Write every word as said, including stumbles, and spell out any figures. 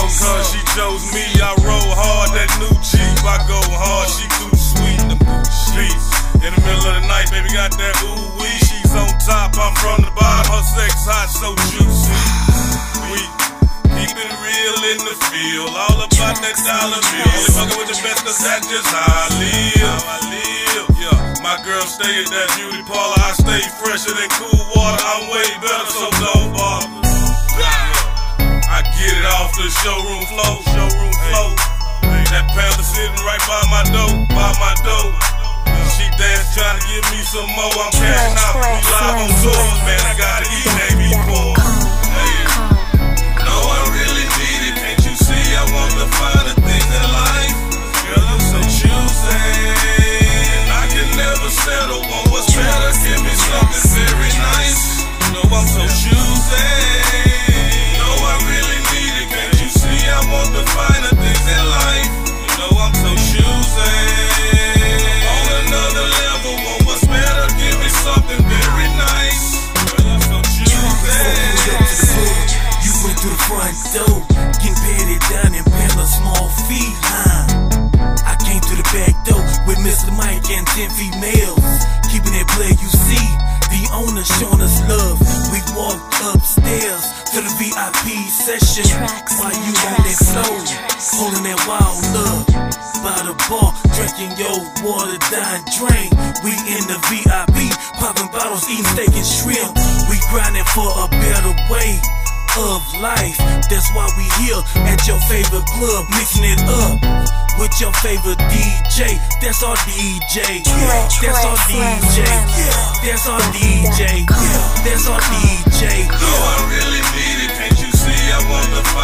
cause she chose me. I roll hard, that new Jeep. I go hard, she too sweet. Peace. In the middle of the night, baby got that ooh wee. She's on top, I'm from the bottom. Her sex hot, so juicy. We keep it real in the field, all about that dollar bill. Only fucking with the best, cause that's just how I live. I live. Yeah, my girl stay at that beauty parlor. I stay fresher than cool water. I'm way better, so don't bother. I get it off the showroom floor, showroom floor. Hey, that Panther sitting right by my door, by my door. She dance trying to give me some more. I'm cashing out. We live on tours, man. I gotta eat, baby, poor. Hey, no, I really need it. Can't you see? I want to find the things in life. Girl, I'm so choosy, and I can never settle. Want what's better? Give me something very nice. You know I'm so choosy. No, I really need it. Can't you see? I want to find the things in life. You know I'm so choosy. Another level, want what's better, give me something very nice. Girl, I'm so choosy. You went through the front door, getting petted down in Pamela small feet line. I came through the back door with Mister Mike and ten females, keeping it play. You see, the owner showing us love. We walked upstairs to the V I P session while you on that floor, holding that wild love. By the bar, drinking your water down drain. We in the V I P, popping bottles, eating steak and shrimp. We grinding for a better way of life. That's why we here at your favorite club, mixing it up with your favorite D J. That's our D J. Yeah. That's our D J. Yeah. That's our D J. Yeah. That's our D J. No, I really need it. Can't you see? I want to find